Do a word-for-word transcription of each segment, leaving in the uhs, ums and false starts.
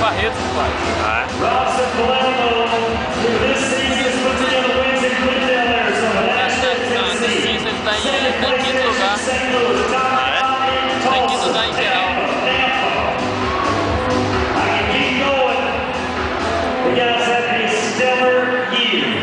Barreto, pai. Ah, Robson, Palermo, who this season has put together wins in Glendale, Arizona. That's Nesse season ele tá em, tá em quinto lugar. Tá em quinto lugar em geral. I can keep going. The guys have a stellar year.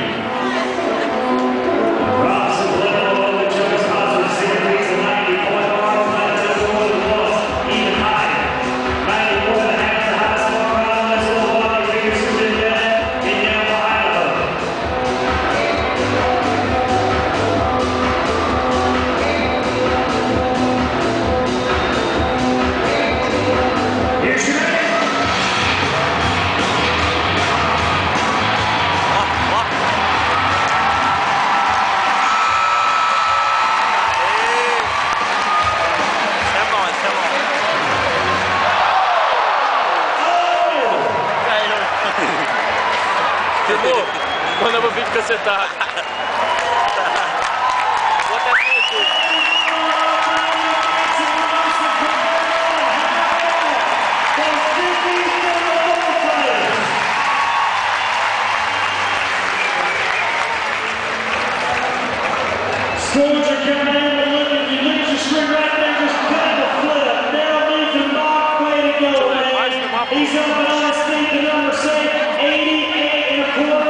Robson, Palermo, the Jonas Hazard series, a ninety point mark, ninety-four the loss, even higher. ninety-four and a half, the highest mark around this little body figures who did that in Yamaha, Idaho. Here's your man. esse é bom, esse é bom. Entendeu? Manda pro vídeo cacetado. Vou até aqui no YouTube. Scores are coming in, but look, if you lose your string right there, just kind of flip. Now leads him off, way to go, man. He's up on his feet, the number say eighty-eight and a quarter.